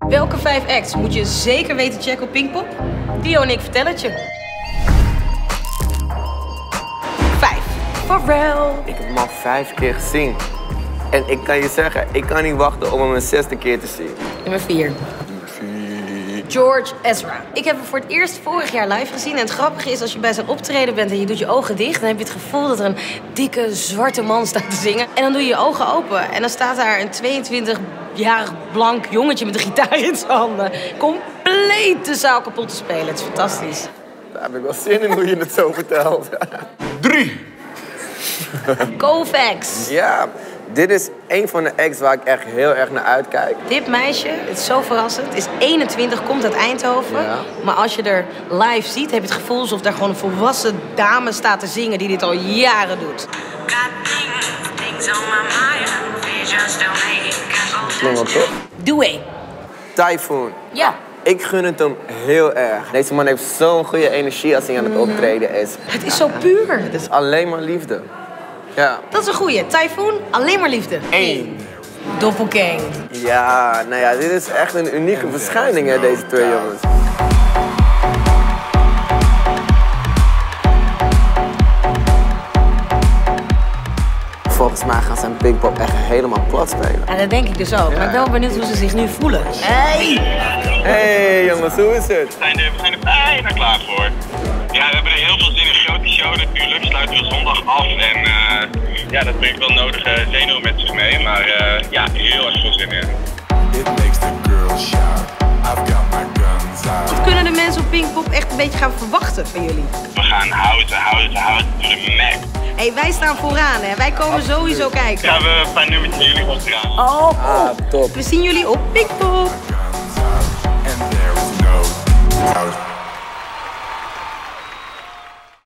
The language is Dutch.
Welke 5 acts moet je zeker weten checken op Pinkpop? Dio en ik vertellen het je. 5. Pharrell. Ik heb hem al 5 keer gezien. En ik kan je zeggen, ik kan niet wachten om hem een 6e keer te zien. Nummer 4. George Ezra. Ik heb hem voor het eerst vorig jaar live gezien. En het grappige is, als je bij zijn optreden bent en je doet je ogen dicht... dan heb je het gevoel dat er een dikke, zwarte man staat te zingen. En dan doe je je ogen open. En dan staat daar een 22-jarig blank jongetje met een gitaar in zijn handen. Compleet de zaal kapot te spelen. Het is fantastisch. Daar heb ik wel zin in hoe je het zo vertelt. 3. Kovacs. Ja, dit is een van de acts waar ik echt heel erg naar uitkijk. Dit meisje, het is zo verrassend, is 21, komt uit Eindhoven. Ja. Maar als je er live ziet, heb je het gevoel alsof daar gewoon een volwassen dame staat te zingen die dit al jaren doet. Klonk wel toch? Due. Typhoon. Ja. Ik gun het hem heel erg. Deze man heeft zo'n goede energie als hij aan het optreden is. Het is zo puur. Het is alleen maar liefde. Ja. Dat is een goeie. Typhoon, alleen maar liefde. 1. Doppelgang. Ja, nou ja, dit is echt een unieke verschijning, hè, deze twee jongens. Volgens mij gaan ze een Pinkpop echt helemaal plat spelen. Ja, dat denk ik dus ook. Maar ik ben wel benieuwd hoe ze zich nu voelen. Hey! Hey jongens, hoe is het? We zijn er bijna klaar voor. Ja, we hebben er heel veel zin in. Grote show natuurlijk. Sluiten we zondag af. En ja, dat brengt wel nodige zenuwen met zich mee. Maar ja, heel erg veel zin in. Wat kunnen de mensen op Pinkpop echt een beetje gaan verwachten van jullie? We gaan houden to the max. Hey, wij staan vooraan, hè. Wij komen sowieso kijken. Gaan we een paar nummertjes jullie opdragen. Oh, cool. Top. We zien jullie op Pinkpop.